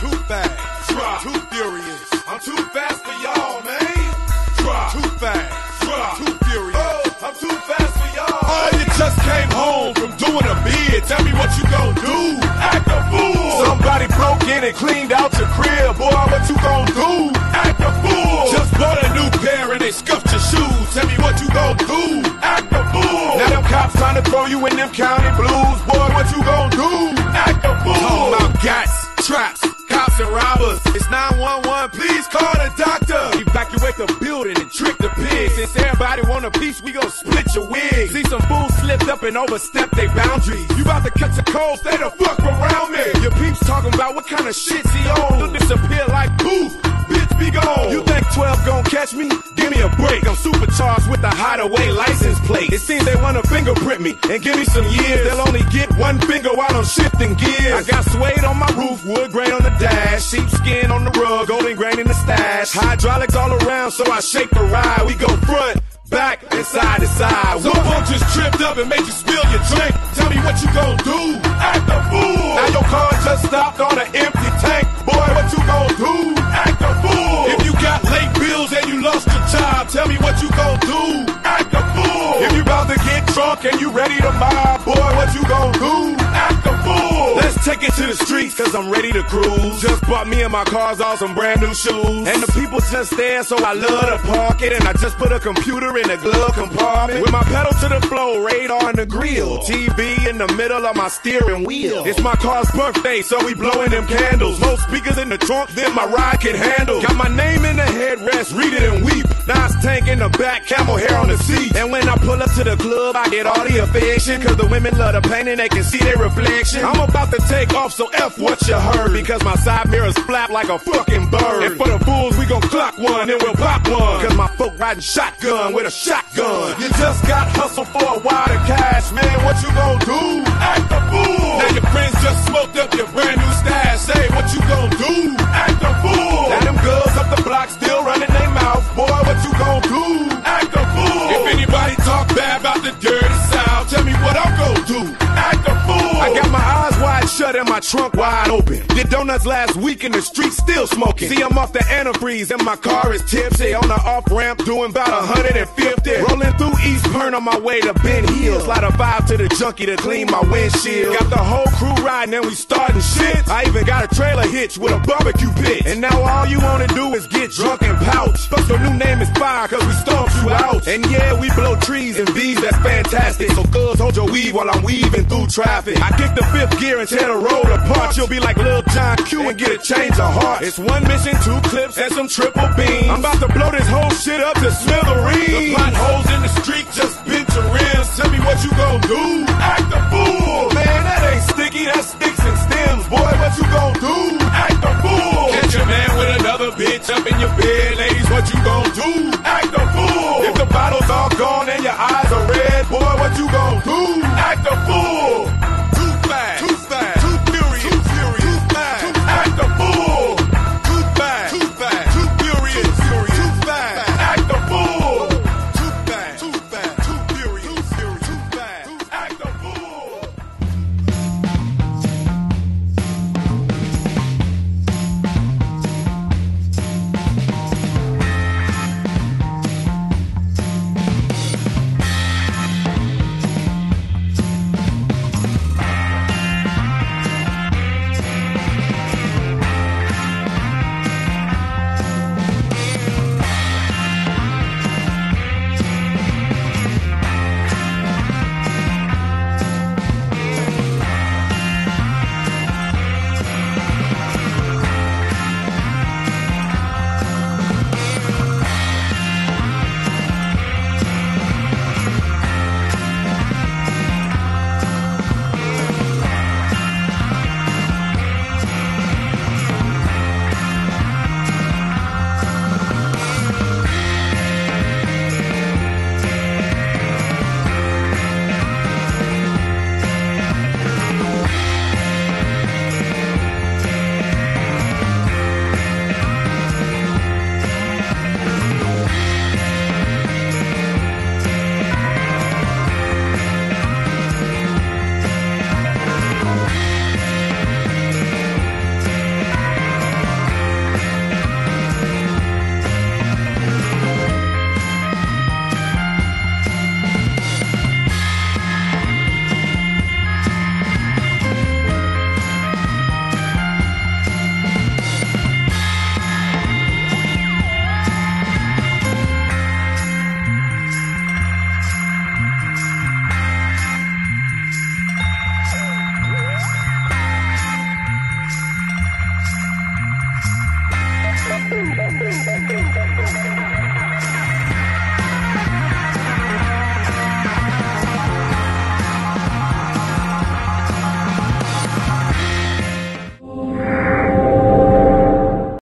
too fast, drop, too furious. I'm too fast for y'all, man. Drop, too fast, drop, too furious. Oh, I'm too fast for y'all. Oh, you just came home from doing a bid. Tell me what you gon' do. Act a fool. Somebody broke in and cleaned out your crib. Boy, what you gon' do? Act a fool. Just bought a new pair and they scuffed your shoes. Tell me what you gon' do. Act a fool. Now them cops trying to throw you in them county blues. Boy, what you gon' do? Act a fool. Talking about gats, traps, cops and robbers. It's 911, please call the doctor. Evacuate the building and trick the pigs. Since everybody want a piece, we gon' split your wig. See some fools slipped up and overstepped their boundaries. You about to catch a cold, stay the fuck around me. Your peeps talking about what kind of shit's he on. You'll disappear like poof, bitch be gone. You think 12 gon' catch me? Give me a break. I'm supercharged with the hideaway license plate. It seems they wanna fingerprint me and give me some years. They'll only get one finger while I'm shifting gears. I got suede on my roof, wood grain on the dash, sheepskin on the rug, golden grain in the stash. Hydraulics all around, so I shake the ride. We go front, back, and side to side. Some folks just tripped up and made you spill your drink. Tell me what you gon' do. Act a fool. Now your car just stopped on an empty tank. Boy, what you gon' do? Act a fool. If you got late bills and you lost your job, tell me what you gon' do. Act a fool. If you about to get drunk and you ready to mob, boy, what you gon' do? Act a fool. Let's take it to the streets, cause I'm ready to cruise. Just bought me and my cars all some brand new shoes. And the people just there, so I love to park it. And I just put a computer in the glove compartment. With my pedal to the floor, radar in the grill. TV in the middle of my steering wheel. It's my car's birthday, so we blowing them candles. More speakers in the trunk than my ride can handle. Got my name in the headrest, read it and weep. Nice tank in the back, camel hair on the seat. And when I pull up to the club, I get all the affection. Cause the women love the pain and they can see their reflection. I'm about to take off, so F what you heard. Because my side mirrors flap like a fucking bird. And for the fools, we gon' clock one and we'll pop one. Cause my folk riding shotgun with a shotgun. You just got hustled for a wad of cash, man, what you gon' do? Act a fool. Now your friends just smoked up your brand new stash. Say what you gon' do? Act a fool. Now them girls up the block still running their mouth. Boy, what you gon' do? Act a fool. If anybody talk bad about the dirty South, tell me what I'm gon' do. Act a fool. I got my eyes wide shut and my trunk wide open. Did donuts last week in the street still smoking. See, I'm off the antifreeze and my car is tipsy. On the off-ramp doing about 150. Rolling through East Pern on my way to Ben Hill. Slide a 5 to the junkie to clean my windshield. Got the whole crew riding and we starting shit. I even got a trailer hitch with a barbecue pit. And now all you wanna do is get drunk and pouch. Plus your new name is Fire cause we stomped you out. And yeah, we blow trees and bees, that's fantastic. So girls, hold your weave while I'm weaving through traffic. I kick the fifth gear and tear the road apart. You'll be like Lil John Q and get a change of heart. It's one mission, 2 clips, and some triple beams. I'm about to blow this whole shit up to smithereens. The potholes in the street just bent your rims. Tell me what you gon' do. Act a fool. Man, that ain't sticky, that's sticky.